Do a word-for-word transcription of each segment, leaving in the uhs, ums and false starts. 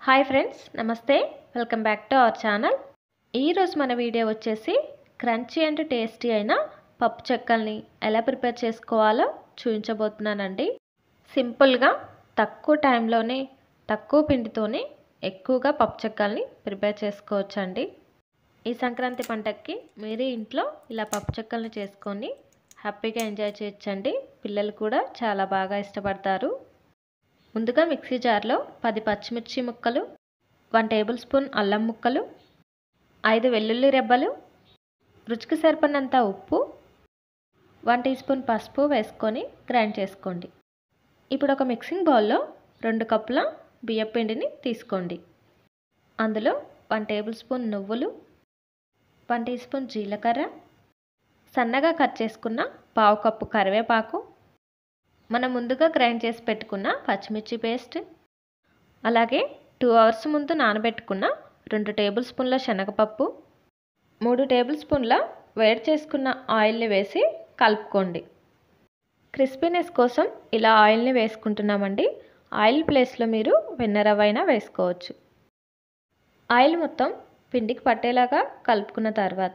Hi friends, నమస్తే. Welcome back to our channel. ఈరోజు మన వీడియో వచ్చేసి క్రంచీ అండ్ టేస్టీ అయిన పప్పు చెక్కల్ని ఎలా ప్రిపేర్ చేసుకోవాలో చూపించబోతున్నానండి. సింపుల్గా తక్కువ టైంలోనే తక్కువ పిండితోనే ఎక్కువగా పప్పు చెక్కల్ని ప్రిపేర్ చేసుకోవచ్చండి. ఈ సంక్రాంతి పండగకి మీరే ఇంట్లో ఇలా పప్పు చెక్కల్ని చేసుకొని హ్యాపీగా ఎంజాయ్ చేయొచ్చండి. పిల్లలు కూడా చాలా బాగా ఇష్టపడతారు. ముందుగా మిక్సీ జార్లో పది పచ్చిమిర్చి ముక్కలు, వన్ టేబుల్ స్పూన్ అల్లం ముక్కలు, ఐదు వెల్లుల్లి రెబ్బలు, రుచికి సరిపడినంత ఉప్పు, వన్ టీ స్పూన్ పసుపు వేసుకొని గ్రైండ్ చేసుకోండి. ఇప్పుడు ఒక మిక్సింగ్ బౌల్లో రెండు కప్పుల బియ్యం పిండిని తీసుకోండి. అందులో వన్ టేబుల్ స్పూన్ నువ్వులు, వన్ టీ స్పూన్ జీలకర్ర, సన్నగా కట్ చేసుకున్న పావు కప్పు కరివేపాకు, మనం ముందుగా గ్రైండ్ చేసి పెట్టుకున్న పచ్చిమిర్చి పేస్ట్, అలాగే టూ అవర్స్ ముందు నానబెట్టుకున్న రెండు టేబుల్ స్పూన్ల శనగపప్పు, మూడు టేబుల్ స్పూన్ల వేడి చేసుకున్న ఆయిల్ని వేసి కలుపుకోండి. క్రిస్పీనెస్ కోసం ఇలా ఆయిల్ని వేసుకుంటున్నామండి. ఆయిల్ ప్లేస్లో మీరు వెన్నరవ్వ అయినా వేసుకోవచ్చు. ఆయిల్ మొత్తం పిండికి పట్టేలాగా కలుపుకున్న తర్వాత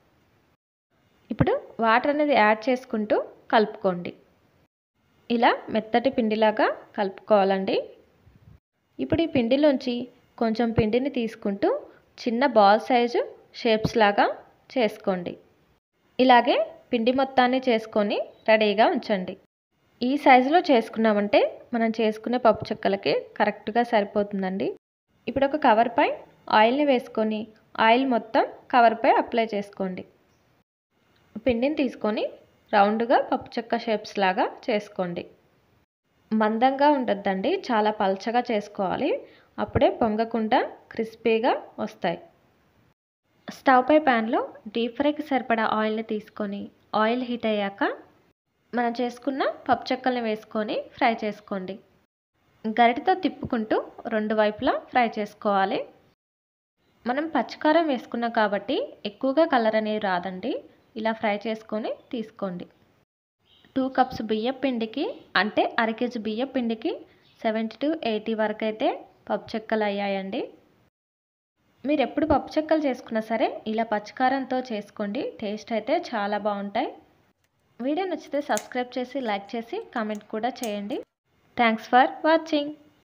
ఇప్పుడు వాటర్ అనేది యాడ్ చేసుకుంటూ కలుపుకోండి. ఇలా మెత్తటి పిండిలాగా కలుపుకోవాలండి. ఇప్పుడు ఈ పిండిలోంచి కొంచెం పిండిని తీసుకుంటూ చిన్న బాల్ సైజు షేప్స్ లాగా చేసుకోండి. ఇలాగే పిండి మొత్తాన్ని చేసుకొని రెడీగా ఉంచండి. ఈ సైజులో చేసుకున్నామంటే మనం చేసుకునే పప్పు చెక్కలకి కరెక్ట్గా సరిపోతుందండి. ఇప్పుడు ఒక కవర్పై ఆయిల్ని వేసుకొని ఆయిల్ మొత్తం కవర్పై అప్లై చేసుకోండి. పిండిని తీసుకొని రౌండ్గా పప్పు చెక్క షేప్స్ లాగా చేసుకోండి. మందంగా ఉండొద్దండి, చాలా పల్చగా చేసుకోవాలి. అప్పుడే పొంగకుండా క్రిస్పీగా వస్తాయి. స్టవ్ పై ప్యాన్లో డీప్ ఫ్రైకి సరిపడా ఆయిల్ని తీసుకొని ఆయిల్ హీట్ అయ్యాక మనం చేసుకున్న పప్పు చెక్కల్ని వేసుకొని ఫ్రై చేసుకోండి. గరిటతో తిప్పుకుంటూ రెండు వైపులా ఫ్రై చేసుకోవాలి. మనం పచ్చికారం వేసుకున్నాం కాబట్టి ఎక్కువగా కలర్ అనేది రాదండి. ఇలా ఫ్రై చేసుకొని తీసుకోండి. టూ కప్స్ బియ్యం పిండికి అంటే అర కేజీ బియ్యం పిండికి సెవెంటీ టు ఎయిటీ వరకు అయితే పప్పు చెక్కలు అయ్యాయండి. మీరు ఎప్పుడు పప్పు చెక్కలు చేసుకున్నా సరే ఇలా పచ్చికారంతో చేసుకోండి. టేస్ట్ అయితే చాలా బాగుంటాయి. వీడియో నచ్చితే సబ్స్క్రైబ్ చేసి లైక్ చేసి కామెంట్ కూడా చేయండి. Thanks for watching.